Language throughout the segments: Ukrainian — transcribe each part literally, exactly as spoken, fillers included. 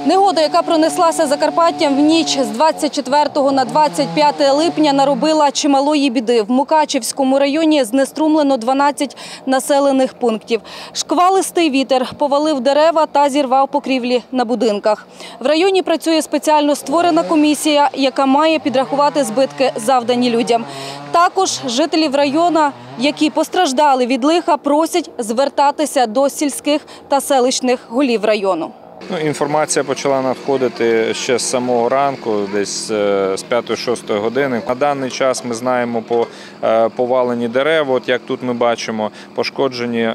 Негода, яка пронеслася Закарпаттям в ніч з двадцять четвертого на двадцять п'яте липня, наробила чималої біди. В Мукачівському районі знеструмлено дванадцять населених пунктів. Шквалистий вітер повалив дерева та зірвав покрівлі на будинках. В районі працює спеціально створена комісія, яка має підрахувати збитки, завдані людям. Також жителів району, які постраждали від лиха, просять звертатися до сільських та селищних голів району. Ну, інформація почала надходити ще з самого ранку, десь з п'ятої-шостої години. На даний час ми знаємо по повалені дерева, от як тут ми бачимо, пошкоджені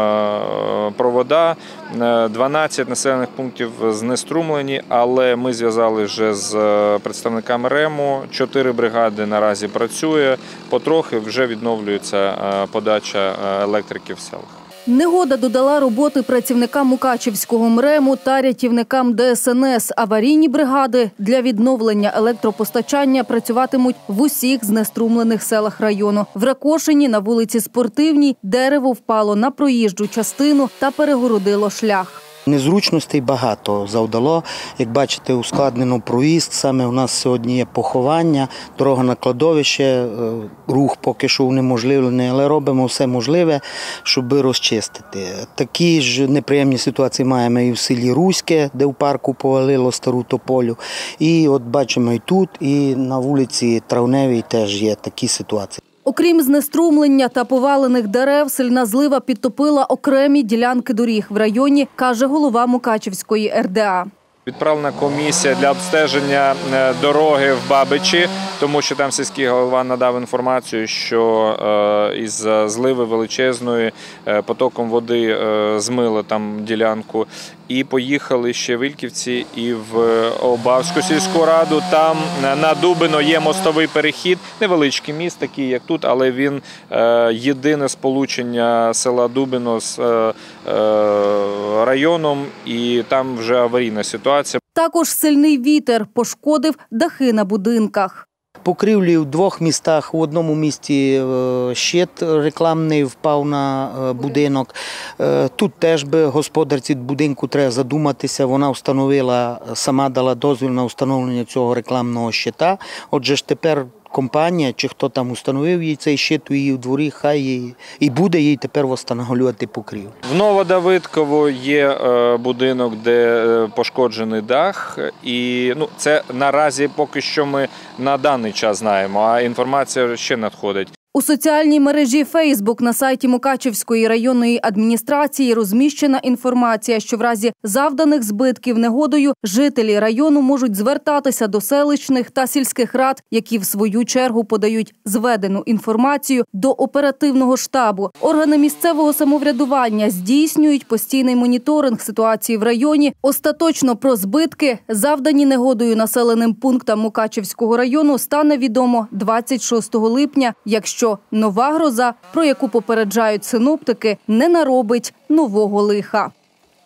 провода, дванадцять населених пунктів знеструмлені, але ми зв'язали вже з представниками РЕМу, чотири бригади наразі працює, потрохи вже відновлюється подача електрики в селах. Негода додала роботи працівникам Мукачівського МРЕМу та рятівникам Де Ес Ен Ес. Аварійні бригади для відновлення електропостачання працюватимуть в усіх знеструмлених селах району. В Ракошині на вулиці Спортивній дерево впало на проїжджу частину та перегородило шлях. Незручностей багато завдало. Як бачите, ускладнено проїзд. Саме у нас сьогодні є поховання, дорога на кладовище, рух поки що унеможливлений, але робимо все можливе, щоб розчистити. Такі ж неприємні ситуації маємо і в селі Руське, де в парку повалило стару тополю. І от бачимо і тут, і на вулиці Травневій теж є такі ситуації. Окрім знеструмлення та повалених дерев, сильна злива підтопила окремі ділянки доріг в районі, каже голова Мукачівської Ер Де А. Відправлена комісія для обстеження дороги в Бабичі, тому що там сільський голова надав інформацію, що із зливи величезної потоком води змило там ділянку. І поїхали ще в Ільківці і в Обавську сільську раду. Там на Дубино є мостовий перехід, невеличкий міст, такий як тут, але він єдине сполучення села Дубино з районом, і там вже аварійна ситуація. Також сильний вітер пошкодив дахи на будинках. Покрівлі в двох містах. В одному місті щит рекламний впав на будинок. Тут теж би господарці будинку треба задуматися. Вона встановила, сама дала дозвіл на встановлення цього рекламного щита. Отже ж тепер компанія, чи хто там установив їй цей щит у її в дворі, хай їй і буде їй тепер встановлювати покрівлю. В Новодавидково є будинок, де пошкоджений дах. І ну, це наразі поки що ми на даний час знаємо, а інформація ще надходить. У соціальній мережі Фейсбук на сайті Мукачівської районної адміністрації розміщена інформація, що в разі завданих збитків негодою жителі району можуть звертатися до селищних та сільських рад, які в свою чергу подають зведену інформацію до оперативного штабу. Органи місцевого самоврядування здійснюють постійний моніторинг ситуації в районі. Остаточно про збитки, завдані негодою населеним пунктам Мукачівського району, стане відомо двадцять шостого липня, якщо нова гроза, про яку попереджають синоптики, не наробить нового лиха.